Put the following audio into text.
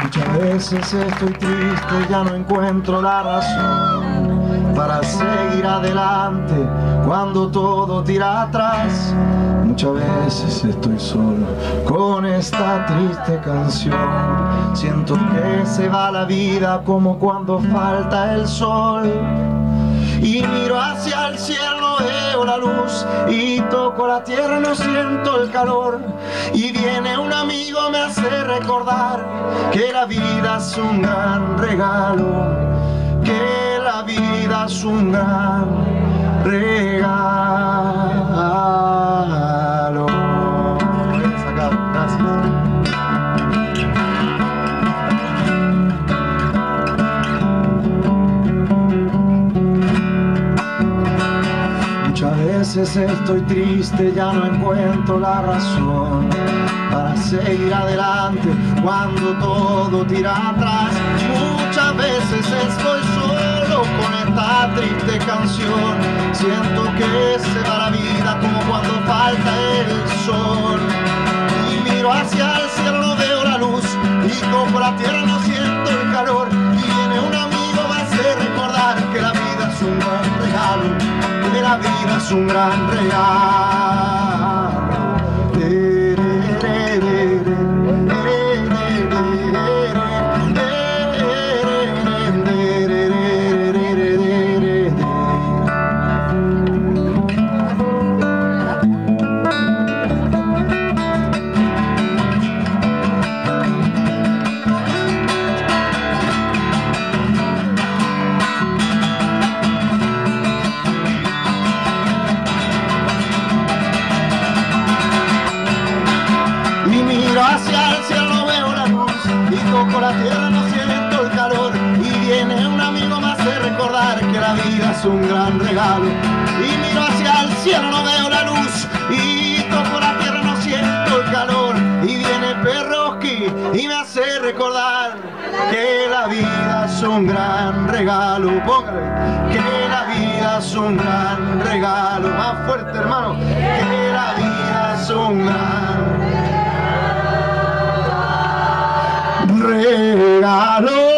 Muchas veces estoy triste, ya no encuentro la razón para seguir adelante cuando todo tira atrás. Muchas veces estoy solo con esta triste canción. Siento que se va la vida como cuando falta el sol. Y miro hacia el cielo, veo la luz y toco la tierra, no siento el calor. Y viene un amigo, me hace recordar que la vida es un gran regalo, que la vida es un gran regalo. Gracias. Muchas veces estoy triste, ya no encuentro la razón para seguir adelante cuando todo tira atrás. Muchas veces estoy solo con esta triste canción. Siento que se va la vida como cuando falta el sol. Y miro hacia el cielo, no veo la luz, y toco la tierra, no siento el calor. Y viene un amigo, me hace recordar que la vida es un gran regalo, que la vida es un gran regalo. Hacia el cielo no veo la luz y toco la tierra, no siento el calor. Y viene un amigo, me hace recordar que la vida es un gran regalo. Y miro hacia el cielo, no veo la luz y toco la tierra, no siento el calor. Y viene Perroski y me hace recordar que la vida es un gran regalo. Póngale, que la vida es un gran regalo. Más fuerte, hermano, que la vida es un gran regalo.